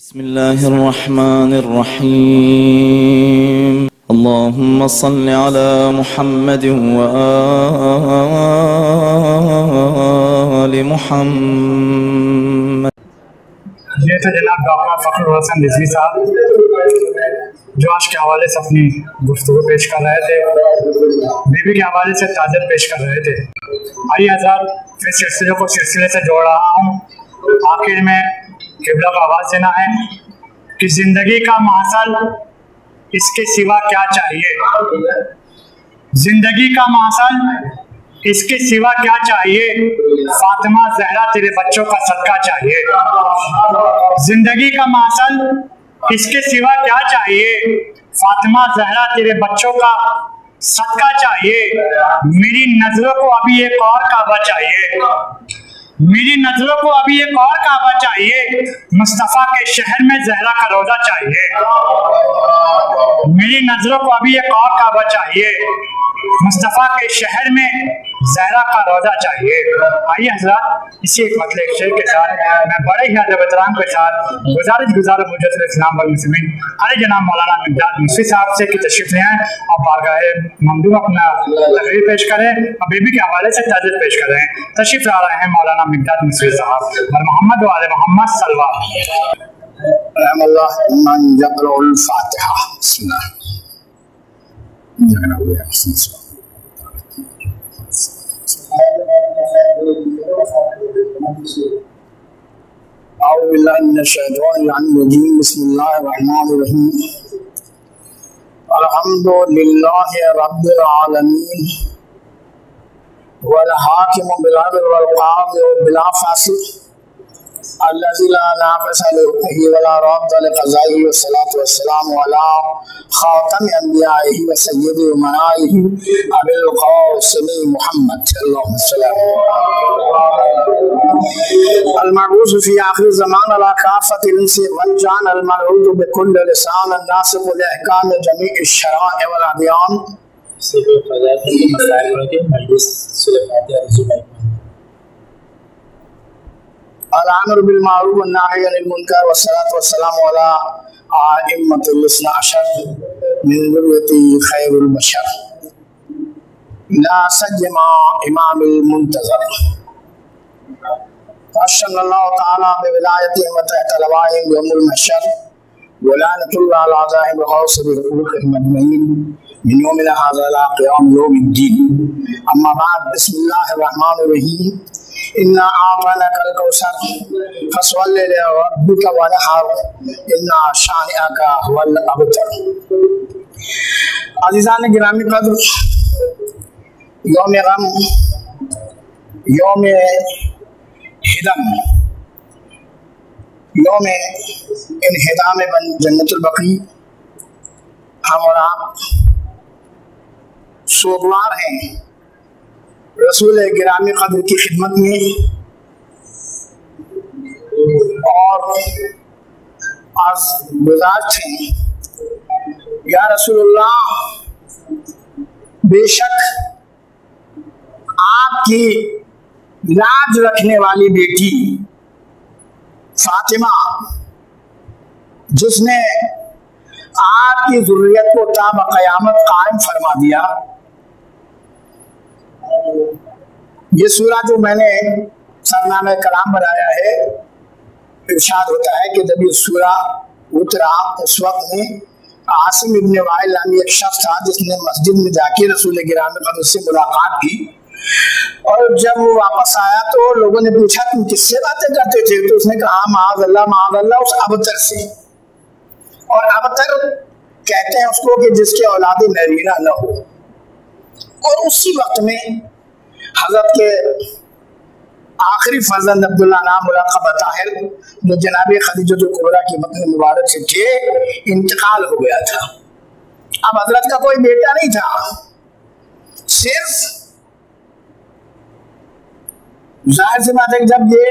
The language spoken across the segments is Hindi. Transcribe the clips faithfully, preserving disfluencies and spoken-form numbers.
बिस्मिल्लाहिर्रहमानिर्रहीम। अल्लाहुम्मा सल्लि अला मुहम्मद व आलि मुहम्मद। ये थे जनाब डॉक्टर फ़खरुल हसन रिजवी साहब, जो आज के हवाले से अपनी गुफ्तगू पेश कर रहे थे, बीबी के हवाले से ताज़त पेश कर रहे थे। आइए हज़रात, फिर सिलसिले को सिलसिले से जोड़ रहा हूँ। आखिर में किबला को आवाज़ देना है कि ज़िंदगी का मासल इसके सिवा क्या चाहिए। ज़िंदगी का मासल इसके सिवा क्या चाहिए। फातिमा ज़हरा तेरे बच्चों का सदका चाहिए। ज़िंदगी का मासल इसके सिवा क्या चाहिए। फातिमा ज़हरा तेरे बच्चों का सदका चाहिए। मेरी नजरों को अभी एक और काबा चाहिए। मेरी नजरों को अभी एक और काबा चाहिए। मुस्तफ़ा के शहर में ज़हरा का रोजा चाहिए। मेरी नजरों को अभी एक और काबा चाहिए। मुस्तफ़ा के शहर में ज़हरा का रोजा चाहिए। आइए हज़रात, इसी एक मतलब शेर के साथ मैं बड़े ही अदब एहतराम के साथ गुजारिश गुजारो मुजद्दिद इस्लाम वल मुस्लिमीन अली जनाब मौलाना मिकदाद मुफती साहब से कि तशरीफ ले आए और बारगाह ममदूह अपना तकरीर पेश करें और बीबी के हवाले से ताज़त पेश कर रहे हैं। तशरीफ ला रहे हैं मौलाना मिकदाद मुफती साहब और मोहम्मद व आले मोहम्मद सल्लल्लाहु अल्हम्दुलिल्लाहि रब्बिल आलमीन वल हाकिमु बिल अदल वल क़ादी बिला फ़ासिल अल्लज़ी ला नाक़िसा लिहुक्मिही वला रद्दा लिक़ज़ाइही वस्सलातु वस्सलामु अला ख़ातमि अंबियाइही व सय्यिदि उमराइही अबिल क़ासिम मुहम्मद अल्लाहुम्मा सल्लि अल मबऊस फ़ी आख़िर ज़मान अला काफ़तिल इंसी वल जान अल मरऊद बिकुल्लि लिसान नासिब li अहकाम जमी'i शरा'i वल अदयान अल-आमिर बिल मारूफ व नाही अनिल मुनकर वस्सलातु वस्सलामु अला आइम्मतिल इस्ना अशर मिन ज़ुर्रिय्यति खैरुल बशर ला सय्यमा इमामिल मुंतज़र अशहदुल्लाह तआला बिविलायतिहि व तहत लवाहि यौमुल महशर व लानतुल्लाहि अला ज़ाहिब गौस बिहुकूक़िहिम अजमईन मिन यौमिना हाज़ा इला क़ियाम यौमिद्दीन। अम्मा बाद, बिस्मिल्लाहिर रहमानिर रहीम। इन्ना आतैनाकल कौसर फसल्लि लिरब्बिका वनहर इन्ना शानिअका हुवल अबतर। अज़ीज़ान गिरामी क़द्र, यौम गम, यौम हिदम, यौम इन्हिदाम जन्नतुल बक़ी, हम और आप सोगवार हैं रसूल गिरामी क़द्र की खिदमत में और आज गुज़ारिश हैं, या रसूलुल्लाह, बेशक आपकी लाज रखने वाली बेटी फातिमा, जिसने आपकी ज़ुर्रियत को ताब क़यामत कायम फरमा दिया। ये सूरा जो मैंने सरनामे कलाम बनाया है, इरशाद होता है कि जब ये सूरा उतरा उस वक्त में आसिम इब्न वाइल नामी एक शख्स था जिसने मस्जिद में जाके रसूल गिरामी क़द्र से मुलाकात की और जब वो वापस आया तो लोगों ने पूछा तुम किससे बातें करते थे, तो उसने कहा माअज़ल्लाह माअज़ल्लाह उस अबतर से। और अबतर कहते हैं उसको कि जिसके औलाद नरीना न हो। और उसी वक्त में हज़रत के आखिरी फर्जंद अब्दुल्ला नाम मुलक़ब ताहिर, जो जनाब खदीजतुल कुबरा की बतन मुबारक से थे, इंतकाल हो गया था। अब हज़रत का कोई बेटा नहीं था, सिर्फ जाहिर सी बात है जब ये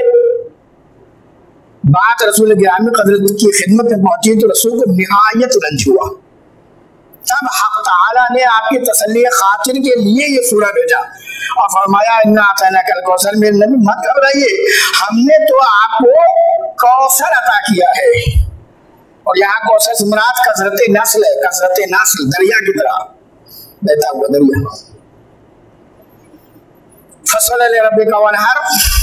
बात रसूल गिरामी क़द्र की खिदमत में पहुंची तो रसूल को निहायत रंज हुआ। तब हक़ तआला ने आपकी तसल्ली खातिर के लिए ये सूरा भेजा और फरमाया इन्ना अतैनाकल कौसर, मेरे नबी मत घबराइए, हमने तो आपको कौसर अता किया है। और यहाँ कौशस मुराद कसरत नस्ल है, कसरत नस्ल दरिया की तरह बहता हुआ दरिया। फसल रब्बे का वनहर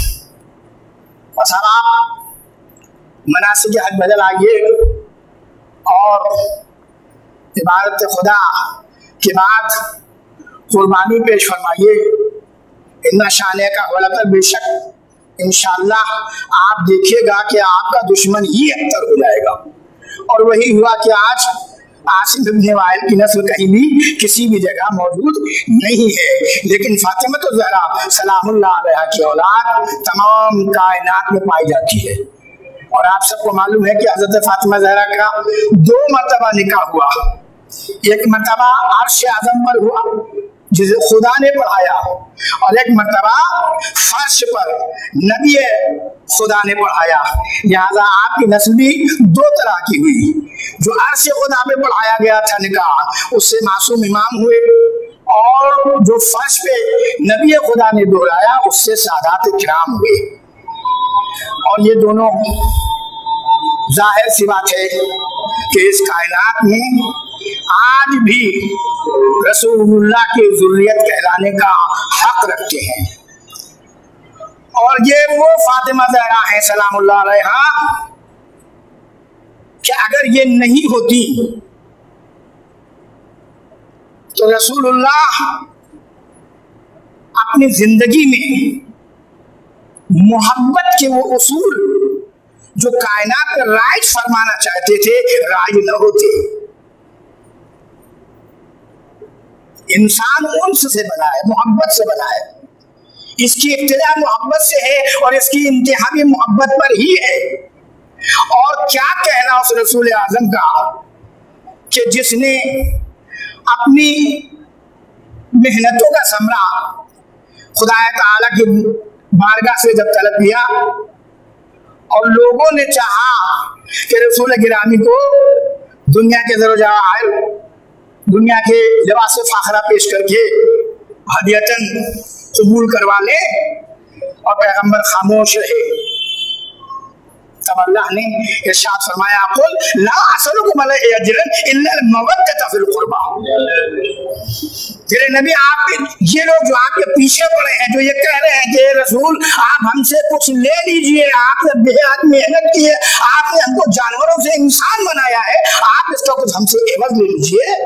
मनासिक हज बदल आइए और इबादत खुदा के बाद कुर्बानी पेश फरमाइए। इन्ना शान का वलकर बेशक इंशाअल्लाह आप देखिएगा कि आपका दुश्मन ही अख्तर हो जाएगा। और वही हुआ कि आज आसिम इब्न वाइल की नस्ल कहीं भी किसी भी जगह मौजूद नहीं है, लेकिन फातिमा तो ज़हरा सलामुल्लाह अलैहा की औलाद तमाम कायनात में पाई जाती है। और आप सबको मालूम है कि हजरत फातिमा ज़हरा का दो मर्तबा निकाह हुआ। एक मर्तबा अर्श आज़म पर हुआ जिसे खुदा ने पढ़ाया, और एक मर्तबा फर्श पर नबी खुदा ने पढ़ाया। लिहाजा आपकी नस्ल भी दो तरह की हुई। जो अर्श खुदा पे पढ़ाया गया था निकाह, उससे मासूम इमाम हुए, और जो फर्श पे नबी खुदा ने दोहराया उससे सादात किराम हुए। और ये दोनों जाहिर सी बात है कि इस कायनात में आज भी रसूलुल्लाह की ज़ुर्रियत कहलाने का हक रखते हैं। और ये वो फातिमा ज़हरा है सलामुल्लाह अलैहा कि अगर ये नहीं होती तो रसूलुल्लाह अपनी जिंदगी में मोहब्बत के वो उसूल जो कायनात पर राइज फरमाना चाहते थे राइज न होते। इंसान उन्स से बना है, मोहब्बत से बना है। इसकी इब्तिदा मोहब्बत से है और इसकी इंतहा भी मोहब्बत पर ही है। और क्या कहना उस रसूल आजम का कि जिसने अपनी मेहनतों का समरा खुदा ताला की बारगाह से जब तलब किया और लोगों ने चाहा कि रसूल गिरामी को दुनिया के ज़रो-जवाहिर, दुनिया के लिबास फाखरा पेश करके हदियतन कबूल करवा ले, और पैगंबर खामोश रहे। तब अल्लाह ने इरशाद फरमाया कुल ला असलुकुम अलैहि अजरन इल्ला मवद्दत फिल कुर्बा। तेरे नबी आप ये लोग जो आपके पीछे पड़े हैं, जो ये कह रहे हैं कि रसूल आप हमसे कुछ ले लीजिए, आपने बेहद मेहनत की है, आपने हमको जानवरों से इंसान बनाया है, आप इसका कुछ हमसे एवज ले लीजिए।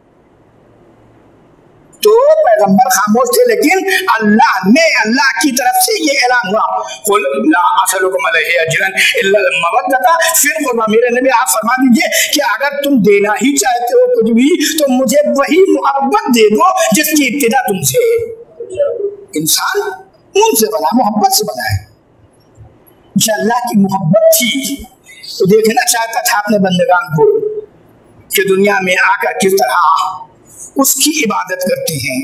तो पैगंबर खामोश थे, लेकिन अल्लाह ने, अल्लाह की तरफ से ये ऐलान हुआ कुल ला असलुकुम अलैहि अजरन इल्ला मवद्दत फिल कुर्बा। मेरे नबी आप फरमा दीजिए कि अगर तुम देना ही चाहते हो कुछ भी तो मुझे वही मोहब्बत दे दो जिसकी इब्तिदा तुमसे है। इंसान उनसे बना, मोहब्बत से बना है। जो अल्लाह की मोहब्बत थी तो देखना चाहता था अपने बंदगान को कि दुनिया में आकर किस तरह उसकी इबादत करते हैं।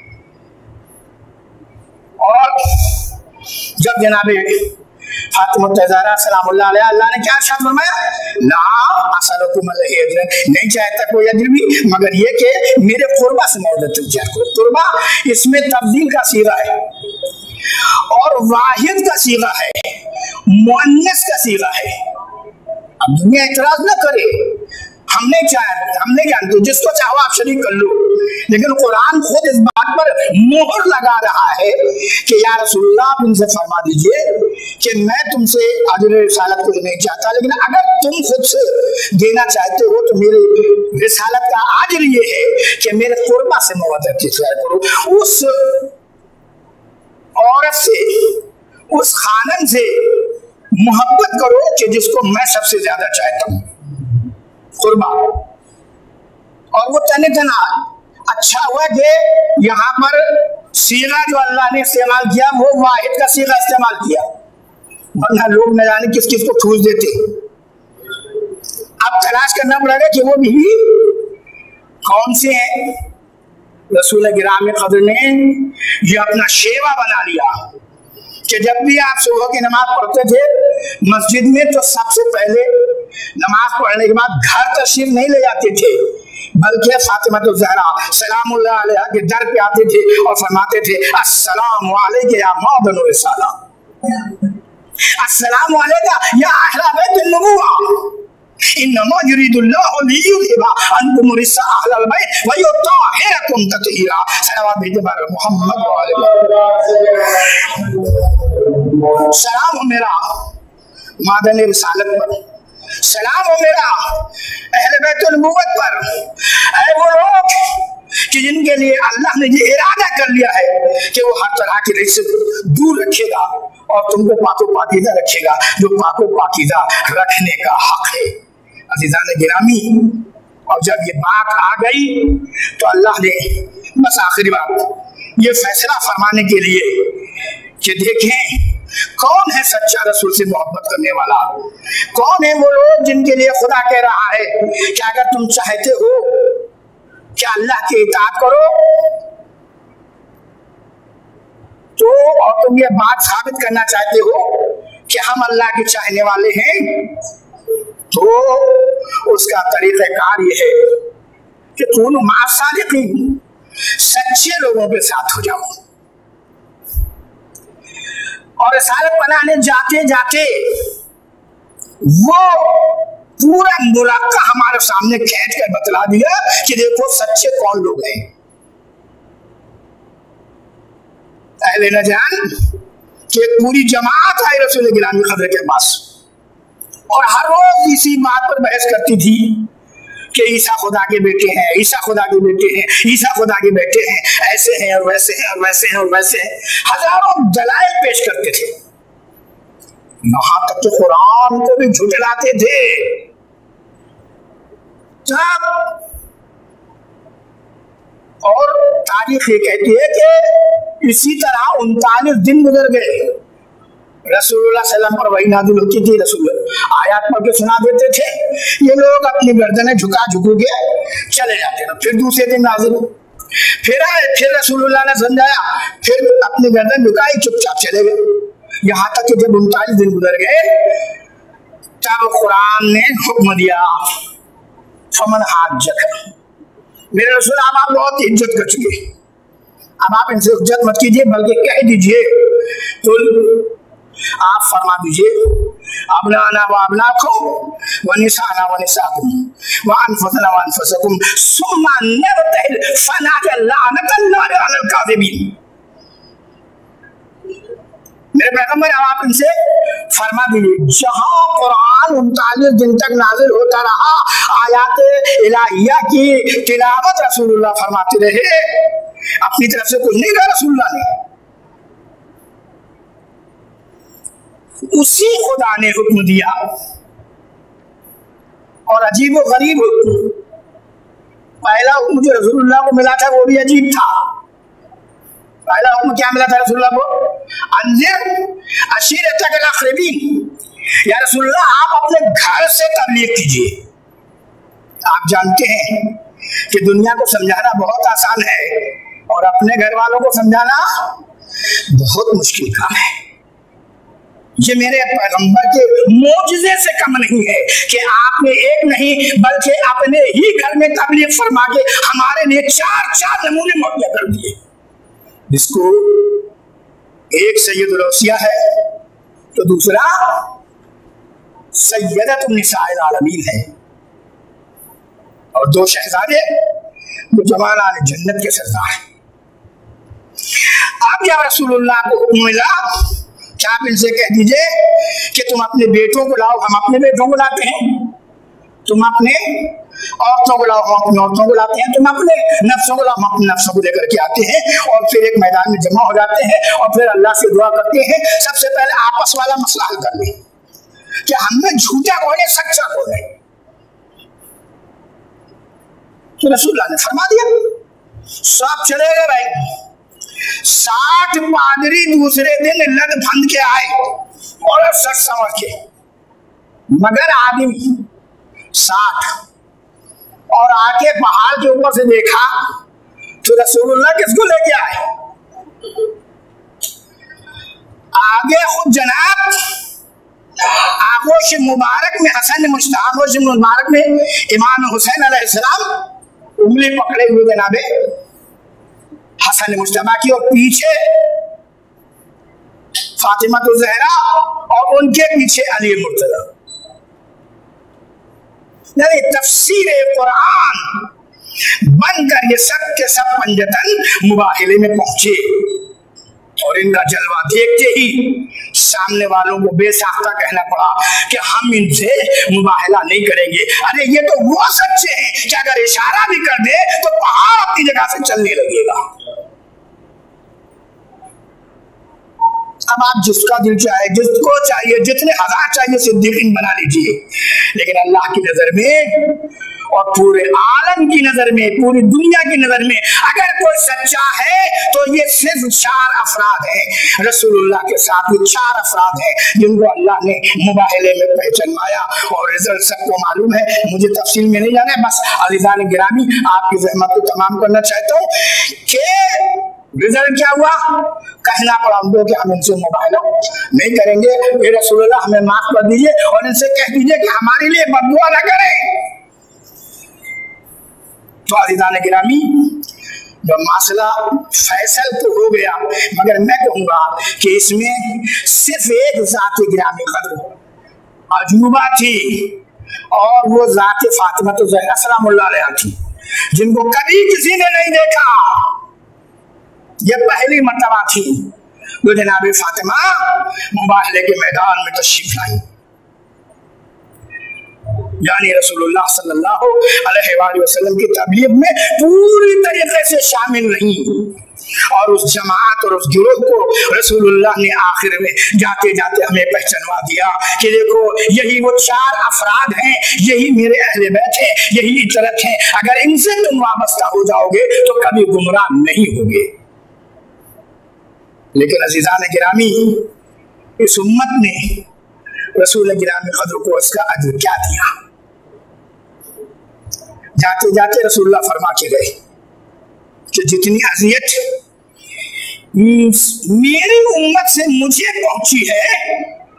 और जब जनाबे फातिमा ज़हरा सलामुल्लाह अलैहा अल्लाह ने क्या इरशाद फरमाया ला असलुकुम अलैहि अजरन, नहीं चाहता कोई अजर भी मगर ये कि मेरे कुर्बा से मौजूद करो। कुर्बा इसमें तब्दील का सीगा है और वाहिद का सीगा है, मुअन्नस का सीगा है। अब दुनिया इतराज न करे, हम नहीं चाहे, हम नहीं जानते, जिसको चाहो आप शरीक कर लो, लेकिन कुरान खुद इस बात पर मोहर लगा रहा है कि या रसूलुल्लाह आप उनसे फरमा दीजिए कि मैं तुमसे अजर रिसालत कुछ नहीं चाहता, लेकिन अगर तुम खुद से देना चाहते हो तो मेरे रिसालत का अजर ये है कि मेरे कुर्बा से मवद्दत इख्तियार करो। उस औरत से, उस खानन से मोहब्बत करो कि जिसको मैं सबसे ज्यादा चाहता हूँ, कुर्बा। और वो तने तना अच्छा हुआ कि यहाँ पर सीगा जो अल्लाह ने इस्तेमाल किया वो वाहिद का सीगा इस्तेमाल किया, वरना लोग न जाने किस किस को ठूस देते। अब तलाश करना पड़ेगा कि वो भी कौन से हैं। रसूल गिराम कद्र ने ये अपना शेवा बना लिया कि जब भी आप सुबह की नमाज पढ़ते थे मस्जिद में तो सबसे पहले नमाज पढ़ने के बाद घर तशरीफ नहीं ले जाते थे, बल्कि फातिमा तो ज़हरा सलामुल्लाह अलैहा के दर पे आते थे और फरमाते थे अस्सलामु अलैका या मौदन रिसाला, अस्सलामु अलैका या अहला बैत नबुव्वा, इन्नमा युरीदुल्लाहु लियुज़हिबा अन्कुम रिज्सा अहलल बैत व युत्ताहिरकुम तत्हीरा। सलावत भेजे बारे मोहम्मद व आले सलाम हो मेरा मादन रिसालत पर, सलाम हो मेरा अहले बैतुल नबुव्वत पर। ऐ वो लोग कि जिनके लिए अल्लाह ने ये इरादा कर लिया है कि वो हर तरह की रिज़्क़ से दूर रखेगा और तुमको पाको पाकीज़ा रखेगा, जो पाको पाकीज़ा रखने का हक है। अज़ीज़ान गिरामी, और जब ये बात आ गई तो अल्लाह ने बस आखिरी बात ये फैसला फरमाने के लिए कि देखें कौन है सच्चा रसूल से मोहब्बत करने वाला, कौन है वो लोग जिनके लिए खुदा कह रहा है कि अगर तुम चाहते हो कि अल्लाह की इताअत करो तो, और तुम ये बात साबित करना चाहते हो कि हम अल्लाह के चाहने वाले हैं, तो उसका तरीक़ाकार ये है कि तुम मासादिक़ीन, सच्चे लोगों के साथ हो जाओ। और रिसालत बनाने जाते जाते वो पूरा मुलाका हमारे सामने खींच कर बतला दिया कि देखो सच्चे कौन लोग हैं। अहले नजान कि पूरी जमात आई रसूल गिरामी क़द्र के पास और हर रोज इसी बात पर बहस करती थी कि ईसा खुदा के बेटे हैं, ईसा खुदा के बेटे हैं, ईसा खुदा के बेटे हैं, ऐसे हैं और वैसे हैं और वैसे हैं और वैसे हैं। हजारों दलाइल पेश करते थे, यहाँ तक कि कुरान को भी झुठलाते थे। तब और तारीख ये कहती है कि इसी तरह उनतालीस दिन गुजर गए, रसूलुल्लाह सल्लल्लाहु अलैहि वसल्लम पर वही नाज़िल होती थी, रसूल आयत पढ़ के सुना देते थे, ये लोग अपनी गर्दनें झुका झुकू के चले जाते थे। फिर दूसरे दिन नाज़िल, फिर आए, फिर रसूलुल्लाह ने समझाया, फिर अपनी गर्दन झुकाई, चुपचाप चले गए। यहाँ तक कि जब उनतालीस दिन गुजर गए तब कुरान ने हुक्म दिया, फमन हाज्जक, मेरे रसूल आप आप बहुत इज्जत कर चुके, अब आप इनसे इज्जत मत कीजिए बल्कि कह दीजिए, तो आप फरमा दीजिए अबनाना व अबनाकुम व निसाना व निसाकुम व अनफुसना व अनफुसकुम सुम्मा नबतहिल फनाजल लानतल्लाहि अलल काज़िबीन। मेरे पैगंबर आप इनसे फरमा दीजिए, जहां कुरान उनतालीस दिन तक नाजिल होता रहा, आयात इलाहिया की तिलावत रसूलुल्लाह फरमाते रहे, अपनी तरफ से कुछ नहीं कहा रसूलुल्लाह ने, उसी खुदा ने हुक्म दिया। और अजीब व गरीब हुक्म, पहला हुक्म जो रसूलुल्लाह को मिला था वो भी अजीब था। पहला हुक्म क्या मिला था रसूलुल्लाह को? अंजिर अशीरतकल अक़रबीन, या रसूलुल्लाह आप अपने घर से तबलीग कीजिए। आप जानते हैं कि दुनिया को समझाना बहुत आसान है और अपने घर वालों को समझाना बहुत मुश्किल काम है। ये मेरे पैगंबर के मोजज़े से कम नहीं है कि आपने एक नहीं बल्कि अपने ही घर में तबलीग फरमा के हमारे लिए चार चार नमूने मुहैया कर दिए, जिसको एक सैयदुल औसिया है तो दूसरा सैयदतुन निसाइल आलमीन है, और दो शहजादे जो जमानाने जन्नत के सरदार हैं। अब जब रसूलुल्लाह को हुक्म मिला क्या आप इनसे कह दीजिए कि तुम अपने बेटों को लाओ, हम अपने बेटों को लाते हैं, तुम अपने औरतों को लाओ, हम अपनी औरतों को लाते हैं, तुम अपने नफ्सों को लाओ, हम अपने नफ्सों को लेकर के आते हैं, और फिर एक मैदान में जमा हो जाते हैं और फिर अल्लाह से दुआ करते हैं, सबसे पहले आपस वाला मसला हल कर ले कि हमें झूठा कौन है सच्चा कौन है। तो रसूलुल्लाह ने फरमा दिया, सब चले गए भाई। साठ पादरी दूसरे दिन लद बंध के आए और सच संवर के, मगर आदमी साठ, और आके पहाड़ के ऊपर से देखा तो रसूलुल्लाह किसको लेके आए? आगे खुद जनाब आगोश मुबारक में हसन मुश्ताक, आगोश मुबारक में इमाम हुसैन अलैहिस्सलाम उंगली पकड़े हुए जनाबे हसन मुश्तबा की, और पीछे फातिमा तो ज़हरा और उनके पीछे अली मुर्तज़ा। यानी तफसीर कुरान बनकर ये सब के सब पंजतन मुबाहिले में पहुंचे और इनका जलवा देखते ही सामने वालों को बेसाख्ता कहना पड़ा कि हम इनसे मुबाहला नहीं करेंगे। अरे ये तो वो सच्चे हैं कि अगर इशारा भी कर दे तो पहाड़ अपनी जगह से चलने लगेगा। अब आप जिसका दिल चाहे, जिसको चाहिए, जितने हजार चाहिए सिद्दीकीन बना लीजिए, लेकिन अल्लाह की नजर में और पूरे आलम की नजर में, पूरी दुनिया की नजर में अगर कोई सच्चा है तो ये सिर्फ चार अफराद हैं। रसूलुल्लाह के साथ ये चार अफराद हैं जिनको अल्लाह ने मुबाहले में पहचानवाया और रिजल्ट सबको मालूम है। मुझे तफसील में नहीं जाना है, बस अज़ीज़ान गिरामी आपकी ज़हमत को तमाम करना चाहता हूँ कि रिजल्ट क्या हुआ। कहना पड़ा उनको कि हम इनसे मुबाहला नहीं करेंगे, ये रसूलुल्लाह हमें माफ कर दीजिए और इनसे कह दीजिए कि हमारे लिए बददुआ न करें। तो अज़ीज़ान गिरामी जब मासला फैसल तो हो गया, मगर मैं कहूँगा कि इसमें सिर्फ एक ज़ात गिरामी कद्र अजूबा थी और वो ज़ात फातिमा तो ज़हरा सलामुल्लाह अलैहा थी, जिनको कभी किसी ने नहीं देखा। ये पहली मर्तबा थी जो जनाब फातिमा मुबाहले के मैदान में तशरीफ लाई, यानी रसूलुल्लाह सल्लल्लाहु अलैहि वसल्लम की तबलीग में पूरी तरीके से शामिल रही और उस जमात और उस गिरोह को रसूलुल्लाह ने आखिर में जाते जाते हमें पहचानवा दिया कि देखो यही वो चार अफराद हैं, यही मेरे अहले बैत हैं, यही इतरत हैं, अगर इनसे तुम वाबस्ता हो जाओगे तो कभी गुमराह नहीं होगे। लेकिन अज़ीज़ान गिरामी इस उम्मत ने रसूल गिरामी कद्र को उसका अज्र क्या दिया। जाते जाते रसूलुल्लाह फरमा के गए कि जितनी अजियत मेरी उम्मत से मुझे पहुंची है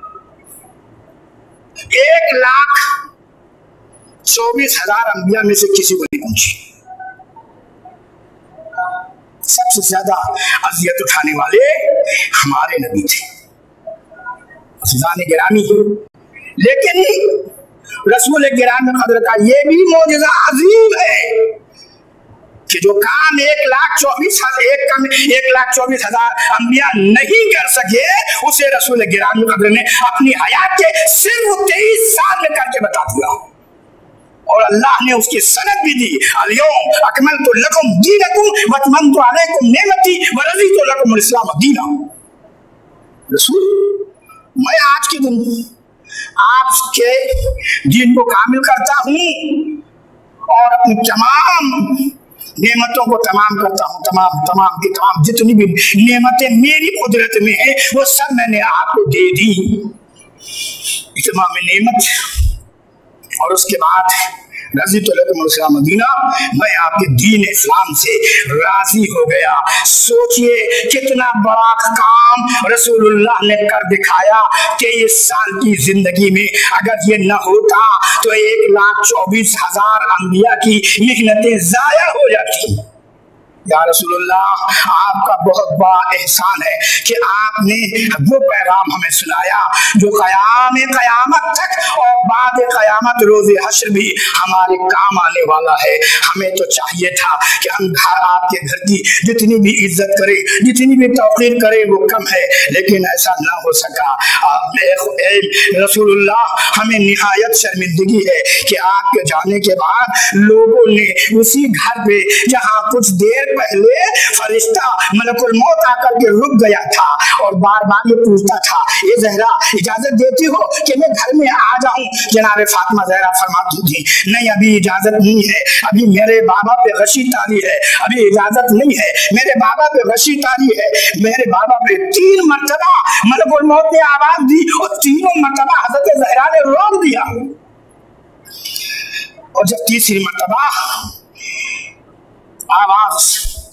एक लाख चौबीस हजार अंबिया में से किसी को नहीं पहुंची। सबसे ज्यादा अजियत उठाने वाले हमारे नबी थे अज़ीज़ान गिरामी। लेकिन रसूल गिरामी कद्र का ये भी मौजज़ा अजीम है कि जो काम एक लाख चौबीस एक कम एक लाख चौबीस हजार अंबिया नहीं कर सके उसे रसूल गिरामी कद्र ने अपनी हयात के सिर्फ तेईस साल में करके बता दिया और अल्लाह ने उसकी सनद भी दी। अल-यौम अकमलतु लकुम दीनकुम व अतममतु अलैकुम निअमती व रज़ीतु लकुमुल इस्लाम दीना। रसूल मैं आज के दिन आपके दीन को कामिल करता हूँ और अपनी तमाम नेमतों को तमाम करता हूँ, तमाम तमाम की तमाम जितनी भी नेमतें मेरी कुदरत में है वो सब मैंने आपको दे दी। इतमाम नेमत और उसके बाद रज़ीतु लकुमुल इस्लाम दीना, मैं आपके दीन इस्लाम से राजी हो गया। सोचिए कितना बड़ा काम रसूलुल्लाह ने कर दिखाया। तेईस साल की जिंदगी में अगर ये न होता तो एक लाख चौबीस हजार अंबिया की मेहनतें जाया हो जाती। या रसूलुल्लाह आपका बहुत बड़ा एहसान है कि आपने वो पैगाम हमें सुनाया जो क़याम क़यामत तक और बाद क़यामत रोज़े हश्र भी हमारे काम आने वाला है। हमें तो चाहिए था कि हम घर आपके घर की जितनी भी इज्जत करें, जितनी भी तौक़ीर करें वो कम है, लेकिन ऐसा ना हो सका। रसूलुल्लाह हमें निहायत शर्मिंदगी है कि आपके जाने के बाद लोगों ने उसी घर पे जहाँ कुछ देर पहले फरिश्ता मलकुल मौत आकर के रुक गया था और बार बार ये पूछता था, ये ज़हरा इजाजत देती हो कि मैं घर में आ जाऊं? जनाब फातिमा ज़हरा फरमाती थी, नहीं अभी इजाजत नहीं है, अभी मेरे बाबा पे गशी तारी है, अभी इजाजत नहीं है, मेरे बाबा पे गशी तारी है। मेरे बाबा पे तीन मर्तबा मलकुल मौत ने आवाज दी और तीनों मर्तबा हज़रत ज़हरा ने रोक दिया और जब तीसरी मर्तबा आवाज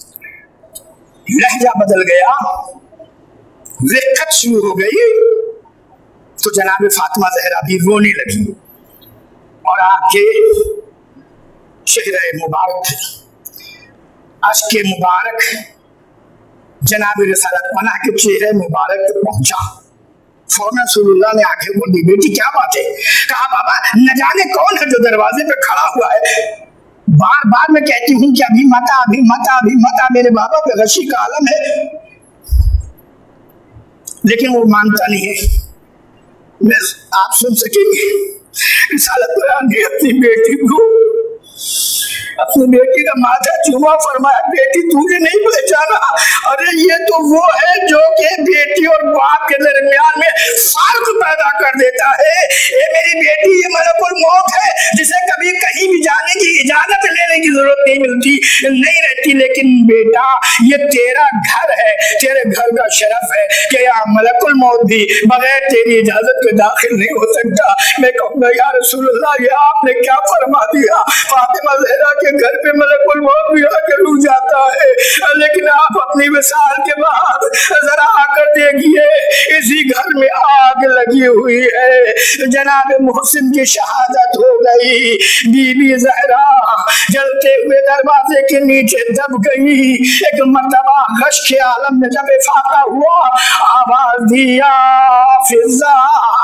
लहजा बदल गया, दिक्कत शुरू हो गई, तो जनाब फातिमा ज़हरा भी रोने लगी और आके चेहरे मुबारक अश्के मुबारक जनाब रिसालत पना के चेहरे मुबारक पहुंचा। फौरन रसूलुल्लाह ने आंखें खोल दी, बेटी क्या बात है? कहा बाबा न जाने कौन है जो दरवाजे पे खड़ा हुआ है, बार बार मैं कहती हूँ कि अभी मता अभी मता अभी मता, मेरे बाबा पे गशी का आलम है, लेकिन वो मानता नहीं है। मैं आप सुन सकेंगे रिसालत कुरान ने अपनी बेटी को अपनी बेटी का माथा चूमा, फरमाया बेटी तूने नहीं पहचाना, अरे ये तो वो है जो कि बेटी और बाप के दरमियान में फर्क पैदा कर देता है। ये मेरी बेटी ये मलकुल मौत है जिसे कभी कहीं भी जाने की इजाजत लेने की जरूरत नहीं मिलती नहीं रहती, लेकिन बेटा ये तेरा घर है, तेरे घर का शरफ है कि यहाँ मलकुल मौत भी बगैर तेरी इजाजत के दाखिल नहीं हो सकता। मैं कहूँगा या रसूलुल्लाह ये आपने क्या फरमा दिया, फातिमा ज़हरा के घर पे मलकुल मौत भी आकर रुक जाता है, लेकिन आप अपनी विसाल के बाद जरा आकर देखिए इसी घर में आग लगी हुई है। जनाब मोहसिन की शहादत हो गई, बीबी ज़हरा जलते हुए दरवाजे के नीचे दब गई। एक मर्तबा गश के आलम में जब इफाका हुआ, आवाज दिया फिजा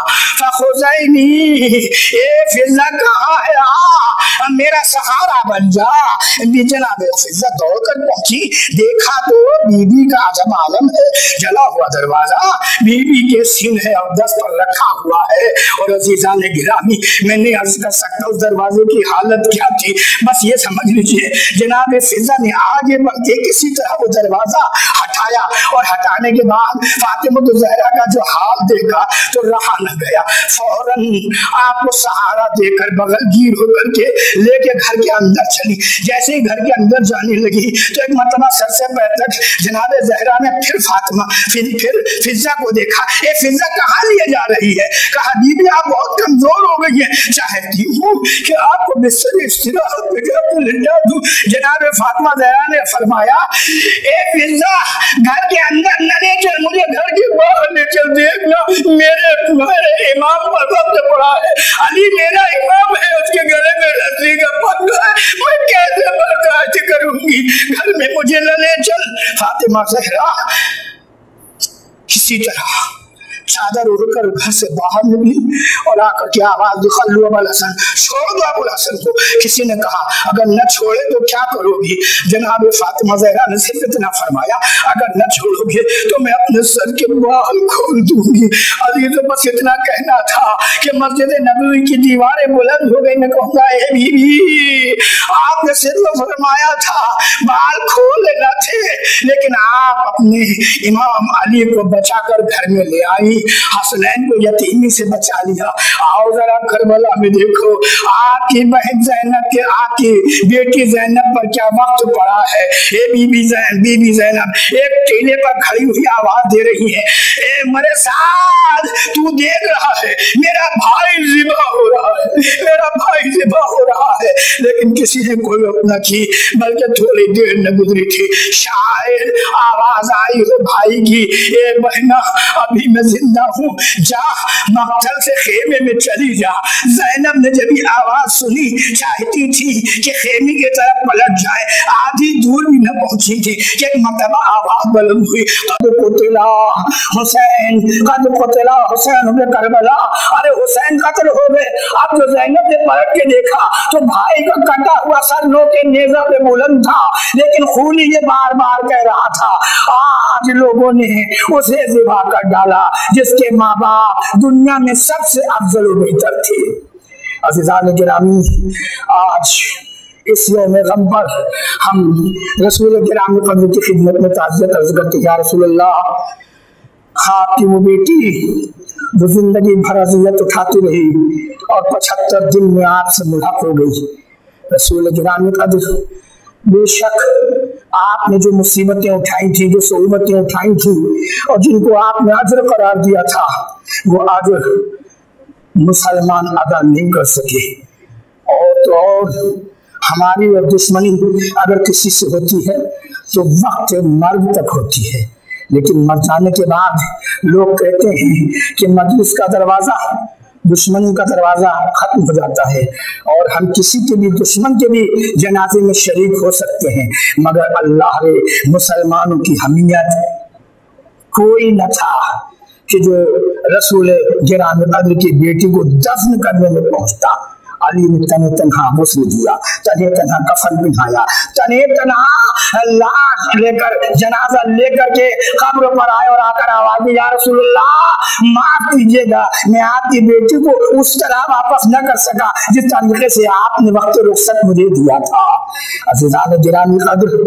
फखुज़ैनी, ए फिजा कहाँ है, आ मेरा सहारा बन जा। जनाब फिजा दौड़ कर पहुंची, देखा तो बीबी का अजब आलम है, जला हुआ दरवाजा बीबी के सीने और दस पर रखा हुआ है। और अजीजान गिरामी मैंने अर्ज कर सकता उस दरवाजे की हालत क्या थी, बस ये समझ लीजिए जनाब फिजा ने आगे बढ़ के किसी तरह वो दरवाजा हटाया, और हटाने के बाद फातिमा ज़हरा का जो हाल देखा तो रहा न गया, फौरन आपको सहारा देकर बगल गिर होकर के लेके घर के अंदर चली। जैसे ही घर के अंदर जाने लगी तो एक मतलब सर से पैर तक जनाब ज़हरा ने फिर फातिमा फिर फिर फिजा को देखा, ये फिजा कहाँ लिए जा रही है? कहा बीबी आप बहुत कमजोर हो गई है, चाहती हूँ कि आपको बिस्तर इस्तिराहत पे जाकर लिटा दूं। जनाब फातिमा ज़हरा ने फरमाया ए फिजा घर के अंदर न ले चल, मुझे घर के बाहर ले चल, देखना मेरे तुम्हारे इमाम पर वक्त पड़ा है, अली मेरा इमाम है, उसके गले में रस्सी का पल्ला है, मैं कैसे बर्दाश्त करूंगी, घर में मुझे न ले चल। फातिमा ज़हरा किसी तरह चादर उड़कर घर से बाहर निकली और आकर के आवाज दी खल्लू अबुल हसन, छोड़ दो अबुल हसन को। किसी ने कहा अगर न छोड़े तो क्या करोगी? जनाब फातिमा ज़हरा ने सिर्फ इतना फरमाया अगर न छोड़ोगे तो मैं अपने सर के बाल खोल दूंगी। अली तो बस इतना कहना था कि मस्जिद नबवी की दीवारें बुलंद हो गई। मैं कहूँगा ए बीबी आपने सिर्फ फरमाया था बाल खोल लेना थे, लेकिन आप अपने इमाम अली को बचाकर घर में ले आई, हसनैन को यतीमी से बचा लिया। आओ जरा करबला में देखो आपकी बहन ज़ैनब के आपकी बेटी ज़ैनब पर क्या वक्त पड़ा है। ए बीबी ज़ैनब बीबी ज़ैनब एक टीले पर खड़ी हुई आवाज दे रही है, ए मेरे साथ तू देख रहा है मेरा भाई ज़िबा हो रहा है, मेरा भाई ज़िबा हो रहा है। लेकिन किसी ने कोई अपना की, बल्कि थोड़ी देर न गुजरी थी शायद आवाज आई हो भाई की, ए बहना अभी मैं जिंदा हूँ, जा मक्तल से खेमे में चली जा। ज़ैनब ने जब आवाज सुनी चाहती थी कि खेमे की तरफ पलट जाए, आधी दूर भी न पहुंची थी कि एक मर्तबा आवाज बुलंद हुई, कद कुतिला हुसैन, कद कुतिला हुसैन बे करबला, अरे हुसैन कत्ल हो गए। अब जो ज़ैनब ने पलट के देखा तो भाई का कटा हुआ सर नोके नेज़ा पे बुलंद था, लेकिन खूनी ये बार बार कह रहा था आज लोगों ने उसे ज़िबा कर डाला जिसके माँ बाप दुनिया में सबसे अफजल और बेहतर थे। अज़ीज़ान गिरामी आज इस यौम गम पर हम रसूल गिरामी क़द्र की खिदमत में ताज़ियत अर्ज़ करते हैं। या रसूल अल्लाह आपकी वो बेटी जो जिंदगी भर अज़ियत उठाती रही और पचहत्तर दिन में आपसे मुलाक़ात हो गई। रसूल गिरामी क़द्र बेशक आपने जो मुसीबतें उठाई थी, जो सोबतें उठाई थी और जिनको आपने अजर करार दिया था, वो अजर मुसलमान अदा नहीं कर सके। और तो और हमारी और दुश्मनी अगर किसी से होती है तो वक्त मर्द तक होती है, लेकिन मर जाने के बाद लोग कहते हैं कि मजलिस का दरवाजा दुश्मन का दरवाजा खत्म हो जाता है और हम किसी के भी दुश्मन के भी जनाजे में शरीक हो सकते हैं, मगर अल्लाह रे मुसलमानों की हमीयत कोई न था कि जो रसूल गिराम कद्र की बेटी को दफन करने में पहुंचता, अली ने तने तनहा गुस्ल दिया, तने तनहा कफन पहनाया, तने तनहा लाश लेकर जनाजा लेकर के कब्र पर आए और आकर आवाज दी, या रसूलुल्लाह माफ कीजिएगा, मैं आपकी बेटी को उस तरह वापस न कर सका जिस तरीके से आपने वक्त रुखसत मुझे दिया था। अज़ीज़ान गिरामी कद्र,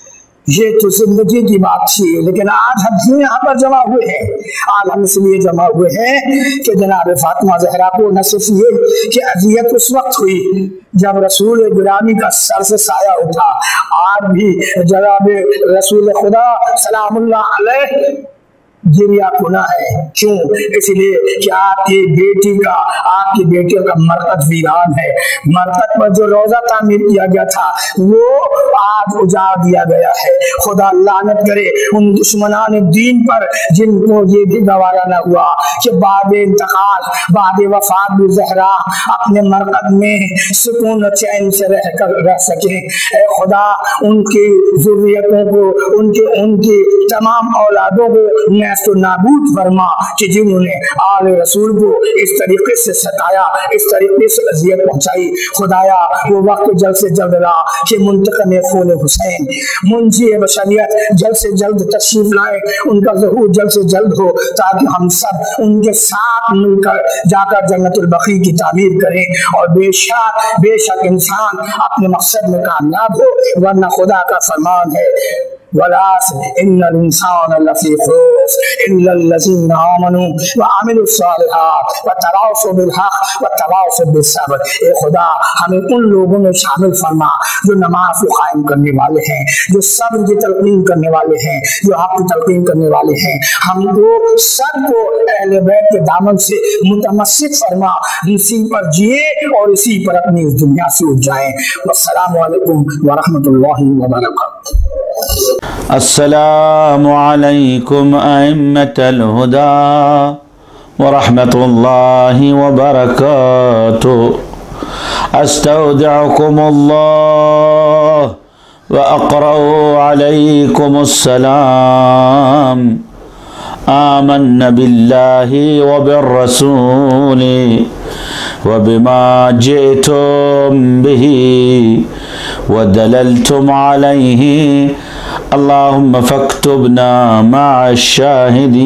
ये तो जिंदगी की बात थी, लेकिन आज हम यहाँ पर जमा हुए हैं। आज हम इसलिए जमा हुए हैं कि जनाब फातिमा ज़हरा को न सिर्फ ये कि अजियत उस वक्त हुई जब रसूल गिरामी का सर से साया उठा, आज भी जनाब रसूल खुदा सलामुल्लाह अलैह गिरिया पुना है। क्यों? इसलिए कि आपकी बेटी का आपकी बेटी का मरकत वीरान है। मरकत पर जो रोजा तामीर किया गया था वो आज उजाड़ दिया गया है। खुदा लानत करे उन दुश्मनान दीन पर जिनको ये भी गवारा न हुआ कि बाद इंतकाल बाद वफात भी ज़हरा अपने मरकत में सुकून चैन से रह कर रह सके। ए खुदा उनकी ज़ुर्रियतों को, उनके उनकी तमाम औलादों को तो नाबूद फरमा कि जिन्होंने आले रसूल को इस तरीके से सताया, इस तरीके से अजियत पहुंचाई। खुदाया वो वक्त जल्द से जल्द रहा कि मुंतक़म खून हुसैन मुंशी बशरियत जल्द से जल्द तशरीफ लाए, उनका ज़हूर जल्द से जल्द हो ताकि हम सब उनके साथ मिलकर जाकर जन्नतुल बक़ी की तामीर करें। और बेशक बेशक इंसान अपने मकसद में कामयाब हो, वरना खुदा का फरमान है वलास इन्नल इंसान लफी खुस्र इल्लल लज़ीना आमनू व अमिलुस सालिहात व तवासौ बिल हक़ व तवासौ बिस सब्र। ए खुदा हमें उन लोगों में शामिल फरमा जो नमाज को कायम करने वाले हैं, जो सब्र की तलकीन करने वाले हैं, जो हक़ की तलकीन करने वाले हैं। हमको सबको अहले बैत के दामन से मुतमस्सिक फरमा, इसी पर जिए और इसी पर अपनी दुनिया से उठ जाएं। अस्सलामु अलैकुम व रहमतुल्लाहि व बरकातुहू। अस्सलामु अलैकुम अइम्मतल हुदा व रहमतुल्लाहि व बरकातुहू। अस्तौदिउकुमुल्लाह व अक़रउ अलैकुमुस सलाम। आमन्ना बिल्लाहि व बिर्रसूली व बिमा जिअतुम बिही व दललतुम अलैहि अल्लाहुम्मा फक्तुबना मअश-शाहिदीन।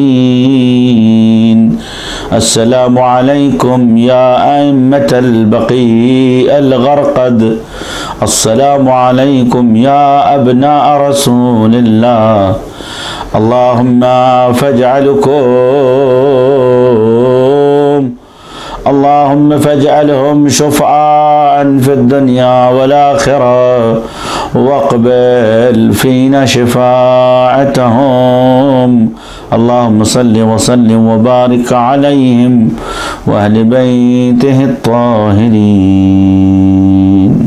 अस्सलामु अलैकुम या अइम्मतल बक़ी अल-ग़रक़द। अस्सलामु अलैकुम या अबना रसूलिल्लाह। अल्लाहुम्मा फजअलकुम अल्लाहुम्मा फजअलहुम शुफ़आअन फ़िद्दुनिया वल आख़िरा वक़्बिल फ़ीना शफ़ाअतहुम। अल्लाहुम्मा सल्लि व सल्लिम व बारिक अलैहिम व अहलि बैतिहि त्ताहिरीन।